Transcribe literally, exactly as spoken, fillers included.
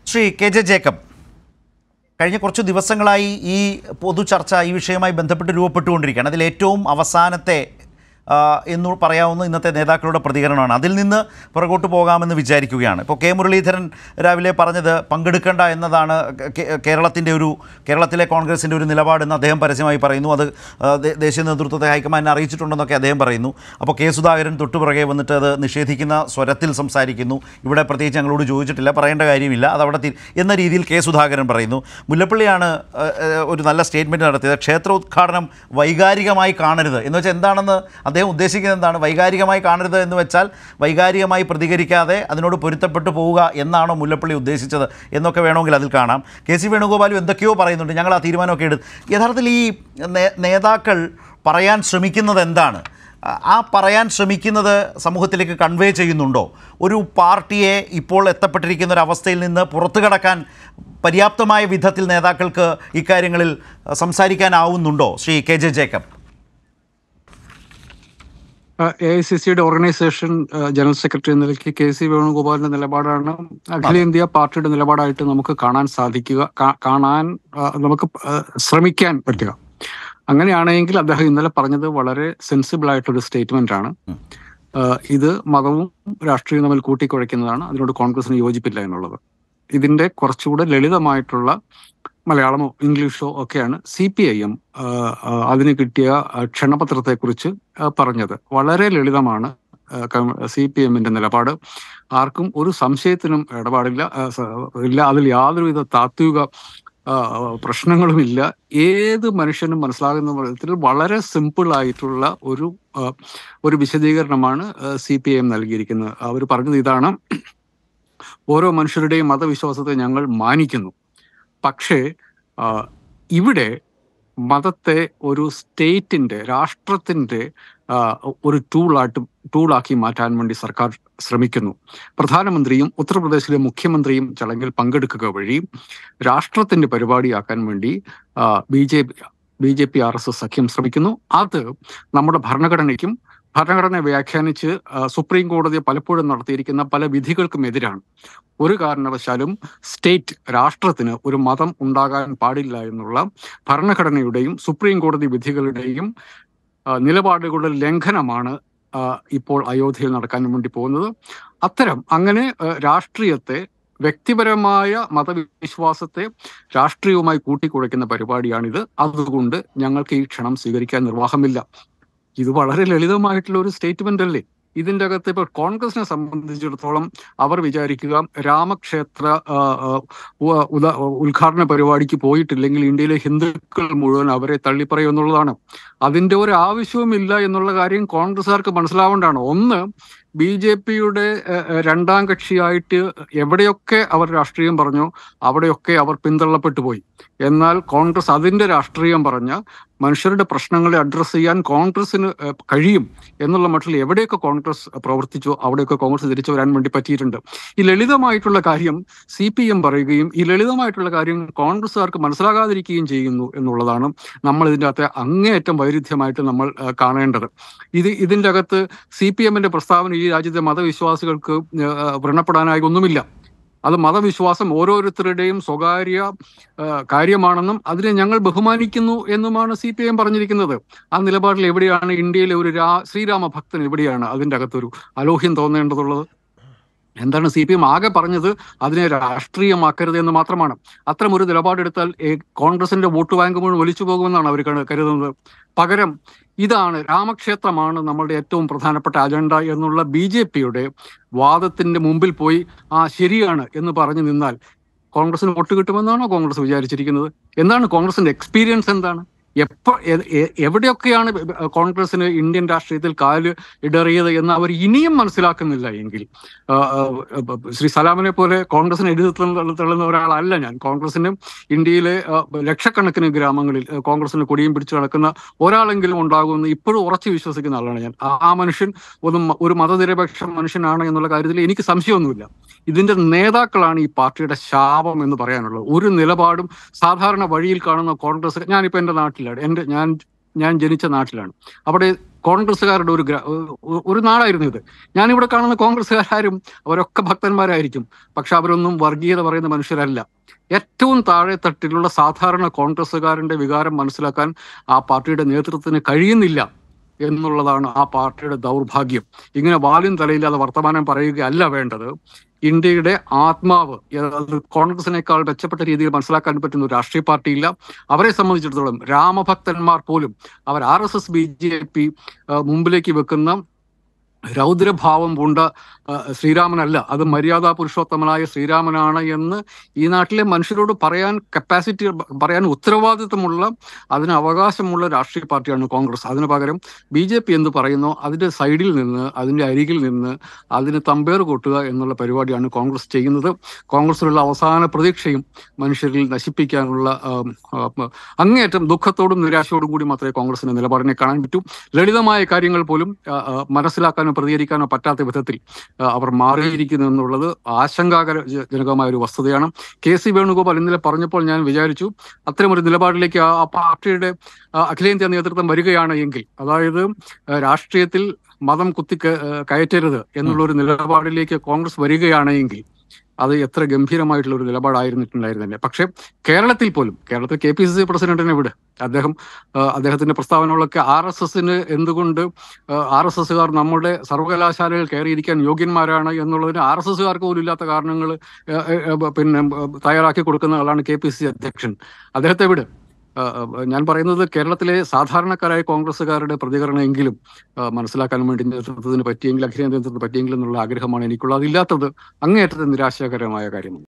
Shri K J Jacob, കഴിഞ്ഞ കുറച്ച് ദിവസങ്ങളായി ഈ പൊതു ചർച്ച ഈ വിഷയവുമായി ബന്ധപ്പെട്ട് രൂപപ്പെട്ടുകൊണ്ടിരിക്കുകയാണ്. അതിൽ ഏറ്റവും അവസാനത്തെ എന്ന് പറയാവുന്ന ഇന്നത്തെ നേതാക്കളുടെ പ്രതികരണമാണ്. അതിൽ നിന്ന് പുറകോട്ട് പോകാമെന്ന് വിചാരിക്കുകയാണ്. ഇപ്പോൾ കെ മുരളീധരൻ രാവിലെ പറഞ്ഞത് പങ്കെടുക്കേണ്ട എന്നതാണ് കേരളത്തിൻ്റെ ഒരു കേരളത്തിലെ കോൺഗ്രസിൻ്റെ ഒരു നിലപാടെന്ന് അദ്ദേഹം പരസ്യമായി പറയുന്നു. അത് ദേശീയ നേതൃത്വത്തെ ഹൈക്കമാൻഡിനെ അറിയിച്ചിട്ടുണ്ടെന്നൊക്കെ അദ്ദേഹം പറയുന്നു. അപ്പോൾ കെ സുധാകരൻ തൊട്ടുപിറകെ വന്നിട്ട് അത് നിഷേധിക്കുന്ന സ്വരത്തിൽ സംസാരിക്കുന്നു. ഇവിടെ പ്രത്യേകിച്ച് ഞങ്ങളോട് ചോദിച്ചിട്ടില്ല, പറയേണ്ട കാര്യമില്ല, അതവിടെ എന്ന രീതിയിൽ കെ സുധാകരൻ പറയുന്നു. മുല്ലപ്പള്ളിയാണ് ഒരു നല്ല സ്റ്റേറ്റ്മെൻറ്റ് നടത്തിയത്. ക്ഷേത്രോദ്ഘാടനം വൈകാരികമായി കാണരുത് എന്ന് വെച്ചാൽ എന്താണെന്ന് അദ്ദേഹം ഉദ്ദേശിക്കുന്നത് എന്താണ്? വൈകാരികമായി കാണരുത് എന്ന് വെച്ചാൽ വൈകാരികമായി പ്രതികരിക്കാതെ അതിനോട് പൊരുത്തപ്പെട്ടു പോവുക എന്നാണോ മുല്ലപ്പള്ളി ഉദ്ദേശിച്ചത് എന്നൊക്കെ വേണമെങ്കിൽ അതിൽ കാണാം. കെ സി വേണുഗോപാലും എന്തൊക്കെയോ പറയുന്നുണ്ട്, ഞങ്ങൾ ആ തീരുമാനമൊക്കെ എടുത്ത്. യഥാർത്ഥത്തിൽ ഈ നേതാക്കൾ പറയാൻ ശ്രമിക്കുന്നത് എന്താണ്? ആ പറയാൻ ശ്രമിക്കുന്നത് സമൂഹത്തിലേക്ക് കൺവേ ചെയ്യുന്നുണ്ടോ? ഒരു പാർട്ടിയെ ഇപ്പോൾ എത്തപ്പെട്ടിരിക്കുന്ന ഒരു അവസ്ഥയിൽ നിന്ന് പുറത്തു കടക്കാൻ പര്യാപ്തമായ വിധത്തിൽ നേതാക്കൾക്ക് ഇക്കാര്യങ്ങളിൽ സംസാരിക്കാനാവുന്നുണ്ടോ? Shri K J Jacob. A I C സിയുടെ ഓർഗനൈസേഷൻ ജനറൽ സെക്രട്ടറി എന്ന നിലയ്ക്ക് കെ സി വേണുഗോപാലിന്റെ നിലപാടാണ് അഖിലേന്ത്യാ പാർട്ടിയുടെ നിലപാടായിട്ട് നമുക്ക് കാണാൻ സാധിക്കുക, കാണാൻ നമുക്ക് ശ്രമിക്കാൻ പറ്റുക. അങ്ങനെയാണെങ്കിൽ അദ്ദേഹം ഇന്നലെ പറഞ്ഞത് വളരെ സെൻസിബിൾ ആയിട്ടൊരു സ്റ്റേറ്റ്മെന്റ് ആണ്. ഇത് മതവും രാഷ്ട്രീയവും തമ്മിൽ കൂട്ടിക്കുഴയ്ക്കുന്നതാണ്, അതിനോട് കോൺഗ്രസിന് യോജിപ്പില്ല എന്നുള്ളത്. ഇതിന്റെ കുറച്ചുകൂടെ ലളിതമായിട്ടുള്ള മലയാളമോ ഇംഗ്ലീഷോ ഒക്കെയാണ് സി പി ഐ എം അതിന് കിട്ടിയ ക്ഷണപത്രത്തെക്കുറിച്ച് പറഞ്ഞത്. വളരെ ലളിതമാണ് സി പി എമ്മിന്റെ നിലപാട്. ആർക്കും ഒരു സംശയത്തിനും ഇടപാടില്ല ഇല്ല അതിൽ യാതൊരുവിധ താത്വിക പ്രശ്നങ്ങളുമില്ല. ഏത് മനുഷ്യനും മനസ്സിലാകുന്ന വിധത്തിൽ വളരെ സിമ്പിൾ ആയിട്ടുള്ള ഒരു ഒരു വിശദീകരണമാണ് സി പി ഐ എം നൽകിയിരിക്കുന്നത്. അവർ പറഞ്ഞത് ഇതാണ്: ഓരോ മനുഷ്യരുടെയും മതവിശ്വാസത്തെ ഞങ്ങൾ മാനിക്കുന്നു, പക്ഷേ ഇവിടെ മതത്തെ ഒരു സ്റ്റേറ്റിന്റെ രാഷ്ട്രത്തിന്റെ ഒരു ടൂളായിട്ട് ടൂളാക്കി മാറ്റാൻ വേണ്ടി സർക്കാർ ശ്രമിക്കുന്നു. പ്രധാനമന്ത്രിയും ഉത്തർപ്രദേശിലെ മുഖ്യമന്ത്രിയും ചടങ്ങിൽ പങ്കെടുക്കുക വഴി രാഷ്ട്രത്തിന്റെ പരിപാടിയാക്കാൻ വേണ്ടി B J P B J P R S S സഖ്യം ശ്രമിക്കുന്നു. അത് നമ്മുടെ ഭരണഘടനയ്ക്കും ഭരണഘടന വ്യാഖ്യാനിച്ച് സുപ്രീം കോടതി പലപ്പോഴും നടത്തിയിരിക്കുന്ന പല വിധികൾക്കും എതിരാണ്. ഒരു കാരണവശാലും സ്റ്റേറ്റ് രാഷ്ട്രത്തിന് ഒരു മതം ഉണ്ടാകാൻ പാടില്ല എന്നുള്ള ഭരണഘടനയുടെയും സുപ്രീം കോടതി വിധികളുടെയും നിലപാടുകളുടെ ലംഘനമാണ് ഇപ്പോൾ അയോധ്യയിൽ നടക്കാൻ വേണ്ടി പോകുന്നത്. അത്തരം അങ്ങനെ രാഷ്ട്രീയത്തെ, വ്യക്തിപരമായ മതവിശ്വാസത്തെ രാഷ്ട്രീയവുമായി കൂട്ടിക്കുഴയ്ക്കുന്ന പരിപാടിയാണിത്. അതുകൊണ്ട് ഞങ്ങൾക്ക് ഈ ക്ഷണം സ്വീകരിക്കാൻ നിർവാഹമില്ല. ഇത് വളരെ ലളിതമായിട്ടുള്ള ഒരു സ്റ്റേറ്റ്മെന്റ് അല്ലേ? ഇതിൻ്റെ അകത്ത് ഇപ്പോൾ കോൺഗ്രസിനെ സംബന്ധിച്ചിടത്തോളം അവർ വിചാരിക്കുക രാമക്ഷേത്ര ഉദ്ഘാടന പരിപാടിക്ക് പോയിട്ടില്ലെങ്കിൽ ഇന്ത്യയിലെ ഹിന്ദുക്കൾ മുഴുവൻ അവരെ തള്ളിപ്പറയും എന്നുള്ളതാണ്. അതിൻ്റെ ഒരു ആവശ്യവുമില്ല എന്നുള്ള കാര്യം കോൺഗ്രസ്സുകാർക്ക് മനസ്സിലാവേണ്ടതാണ്. ഒന്ന്, ബി ജെ പിയുടെ രണ്ടാം കക്ഷിയായിട്ട് എവിടെയൊക്കെ അവർ രാഷ്ട്രീയം പറഞ്ഞു അവിടെയൊക്കെ അവർ പിന്തള്ളപ്പെട്ടു പോയി. എന്നാൽ കോൺഗ്രസ് അതിൻ്റെ രാഷ്ട്രീയം പറഞ്ഞ മനുഷ്യരുടെ പ്രശ്നങ്ങളെ അഡ്രസ്സ് ചെയ്യാൻ കോൺഗ്രസിന് കഴിയും എന്നുള്ള മട്ടിൽ എവിടെയൊക്കെ കോൺഗ്രസ് പ്രവർത്തിച്ചോ അവിടെയൊക്കെ കോൺഗ്രസ് തിരിച്ചു വരാൻ വേണ്ടി പറ്റിയിട്ടുണ്ട്. ഈ ലളിതമായിട്ടുള്ള കാര്യം സി പി എം പറയുകയും ഈ ലളിതമായിട്ടുള്ള കാര്യം കോൺഗ്രസ്സുകാർക്ക് മനസ്സിലാകാതിരിക്കുകയും ചെയ്യുന്നു എന്നുള്ളതാണ് നമ്മൾ ഇതിൻ്റെ അകത്തെ അങ്ങേയറ്റം വൈരുദ്ധ്യമായിട്ട് നമ്മൾ കാണേണ്ടത്. ഇത് ഇതിൻ്റെ അകത്ത് സി പി എമ്മിന്റെ പ്രസ്താവന ഈ രാജ്യത്തെ മതവിശ്വാസികൾക്ക് വ്രണപ്പെടാനായി ഒന്നുമില്ല. അത് മതവിശ്വാസം ഓരോരുത്തരുടെയും സ്വകാര്യ കാര്യമാണെന്നും അതിനെ ഞങ്ങൾ ബഹുമാനിക്കുന്നു എന്നുമാണ് സി പി എം പറഞ്ഞിരിക്കുന്നത്. ആ നിലപാടിൽ എവിടെയാണ് ഇന്ത്യയിലെ ഒരു രാ ശ്രീരാമ ഭക്തൻ എവിടെയാണ് അതിൻ്റെ അകത്തൊരു അലോഹ്യം തോന്നേണ്ടതുള്ളത്? എന്താണ് സി പി എം ആകെ പറഞ്ഞത്? അതിനെ രാഷ്ട്രീയമാക്കരുത് എന്ന് മാത്രമാണ്. അത്തരം ഒരു നിലപാടെടുത്താൽ കോൺഗ്രസിന്റെ വോട്ട് ബാങ്ക് മുഴുവൻ ഒലിച്ചു പോകുമെന്നാണ് അവർ കരുതുന്നത്. പകരം ഇതാണ് രാമക്ഷേത്രമാണ് നമ്മളുടെ ഏറ്റവും പ്രധാനപ്പെട്ട അജണ്ട എന്നുള്ള ബി ജെ പിയുടെ വാദത്തിന്റെ മുമ്പിൽ പോയി ആ ശരിയാണ് എന്ന് പറഞ്ഞു നിന്നാൽ കോൺഗ്രസിന് വോട്ട് കിട്ടുമെന്നാണോ കോൺഗ്രസ് വിചാരിച്ചിരിക്കുന്നത്? എന്താണ് കോൺഗ്രസിന്റെ എക്സ്പീരിയൻസ്? എന്താണ് എപ്പോ എവിടെയൊക്കെയാണ് കോൺഗ്രസിന് ഇന്ത്യൻ രാഷ്ട്രീയത്തിൽ കാല് ഇടറിയത് എന്ന് അവർ ഇനിയും മനസ്സിലാക്കുന്നില്ല എങ്കിൽ, ശ്രീ സലാമിനെ പോലെ കോൺഗ്രസിനെ എഴുതി തള്ളുന്ന ഒരാളല്ല ഞാൻ. കോൺഗ്രസിന് ഇന്ത്യയിലെ ലക്ഷക്കണക്കിന് ഗ്രാമങ്ങളിൽ കോൺഗ്രസിന് കൊടിയും പിടിച്ചു നടക്കുന്ന ഒരാളെങ്കിലും ഉണ്ടാകുമെന്ന് ഇപ്പോഴും ഉറച്ചു വിശ്വസിക്കുന്ന ആളാണ് ഞാൻ. ആ മനുഷ്യൻ ഒരു ഒരു മതനിരപേക്ഷ മനുഷ്യനാണ് എന്നുള്ള കാര്യത്തിൽ എനിക്ക് സംശയമൊന്നുമില്ല. ഇതിന്റെ നേതാക്കളാണ് ഈ പാർട്ടിയുടെ ശാപം എന്ന് പറയാനുള്ളത്. ഒരു നിലപാടും സാധാരണ വഴിയിൽ കാണുന്ന കോൺഗ്രസ്, ഞാനിപ്പോൾ എൻ്റെ നാട്ടിലാണ്, എൻ്റെ ഞാൻ ഞാൻ ജനിച്ച നാട്ടിലാണ്. അവിടെ കോൺഗ്രസ്സുകാരുടെ ഒരു ഗ്ര- ഒ- ഒരു നാടായിരുന്നു ഇത്. ഞാനിവിടെ കാണുന്ന കോൺഗ്രസ്സുകാരും അവരൊക്കെ ഭക്തന്മാരായിരിക്കും, പക്ഷെ അവരൊന്നും വർഗീയത പറയുന്ന മനുഷ്യരല്ല. ഏറ്റവും താഴെ തട്ടിലുള്ള സാധാരണ കോൺഗ്രസ്സുകാരന്റെ വികാരം മനസ്സിലാക്കാൻ ആ പാർട്ടിയുടെ നേതൃത്വത്തിന് കഴിയുന്നില്ല എന്നുള്ളതാണ് ആ പാർട്ടിയുടെ ദൗർഭാഗ്യം. ഇങ്ങനെ വാലും തലയില്ലാതെ വർത്തമാനം പറയുകയല്ല വേണ്ടത്. ഇന്ത്യയുടെ ആത്മാവ്, അത് കോൺഗ്രസിനേക്കാൾ മെച്ചപ്പെട്ട രീതിയിൽ മനസ്സിലാക്കാൻ പറ്റുന്ന ഒരു രാഷ്ട്രീയ പാർട്ടിയില്ല. അവരെ സംബന്ധിച്ചിടത്തോളം രാമഭക്തന്മാർ പോലും അവർ R S S B J P മുമ്പിലേക്ക് വെക്കുന്ന രൗദ്രഭാവം പൂണ്ട ആ, ശ്രീരാമനല്ല, അത് മര്യാദാ പുരുഷോത്തമനായ ശ്രീരാമനാണ് എന്ന് ഈ നാട്ടിലെ മനുഷ്യരോട് പറയാൻ കപ്പാസിറ്റി, പറയാൻ ഉത്തരവാദിത്വമുള്ള, അതിന് അവകാശമുള്ള രാഷ്ട്രീയ പാർട്ടിയാണ് കോൺഗ്രസ്. അതിന് പകരം ബി ജെ പി എന്ന് പറയുന്നു അതിന്റെ സൈഡിൽ നിന്ന്, അതിന്റെ അരികിൽ നിന്ന് അതിന് തമ്പേർ കൊട്ടുക എന്നുള്ള പരിപാടിയാണ് കോൺഗ്രസ് ചെയ്യുന്നത്. കോൺഗ്രസിലുള്ള അവസാന പ്രതീക്ഷയും മനുഷ്യരിൽ നശിപ്പിക്കാനുള്ള ആം, ആ, അങ്ങേയറ്റം ദുഃഖത്തോടും നിരാശയോടും കൂടി മാത്രമേ കോൺഗ്രസിന്റെ നിലപാടിനെ കാണാൻ പറ്റൂ. ലളിതമായ കാര്യങ്ങൾ പോലും ആ, ആ, മനസ്സിലാക്കാനോ പ്രതികരിക്കാനോ പറ്റാത്ത വിധത്തിൽ ആ, അവർ മാറിയിരിക്കുന്നു എന്നുള്ളത് ആശങ്കാജനകമായ ഒരു വസ്തുതയാണ്. കെ സി വേണുഗോപാൽ ഇന്നലെ പറഞ്ഞപ്പോൾ ഞാൻ വിചാരിച്ചു, അത്തരമൊരു നിലപാടിലേക്ക് ആ ആ പാർട്ടിയുടെ ആ, അഖിലേന്ത്യാ നേതൃത്വം വരികയാണ് എങ്കിൽ, അതായത് ആ, രാഷ്ട്രീയത്തിൽ മതം കുത്തി ക- ആ, കയറ്റരുത് എന്നുള്ള ഒരു നിലപാടിലേക്ക് കോൺഗ്രസ് വരികയാണ് എങ്കിൽ അത് എത്ര ഗംഭീരമായിട്ടുള്ള ഒരു നിലപാടായിരുന്നിട്ടുണ്ടായിരുന്നില്ല. പക്ഷെ കേരളത്തിൽ പോലും, കേരളത്തിൽ കെ പി സി സി പ്രസിഡന്റിനെ വിട്, അദ്ദേഹം ആ, അദ്ദേഹത്തിന്റെ പ്രസ്താവനകളൊക്കെ ആർ എസ് എസിന് എന്തുകൊണ്ട് ആർ എസ് എസുകാർ നമ്മുടെ സർവകലാശാലയിൽ കയറിയിരിക്കാൻ യോഗ്യന്മാരാണ് എന്നുള്ളതിന് ആർ എസ് എസുകാർക്ക് പോലും ഇല്ലാത്ത കാരണങ്ങൾ പിന്നെ ആ, തയ്യാറാക്കി കൊടുക്കുന്ന ആളാണ് കെ പി സി സി അധ്യക്ഷൻ. അദ്ദേഹത്തെ വിട്. ആ, ആ, ഞാൻ പറയുന്നത് കേരളത്തിലെ സാധാരണക്കാരായ കോൺഗ്രസ്സുകാരുടെ പ്രതികരണമെങ്കിലും ആ, മനസ്സിലാക്കാൻ വേണ്ടി നേതൃത്വത്തിന് പറ്റിയെങ്കിൽ, അഖിലേന്ത്യാ നേതൃത്വത്തിന് പറ്റിയെങ്കിൽ എന്നുള്ള ആഗ്രഹമാണ് എനിക്കുള്ളത്. അതില്ലാത്തത് അങ്ങേയറ്റത്തെ നിരാശാകരമായ കാര്യമാണ്.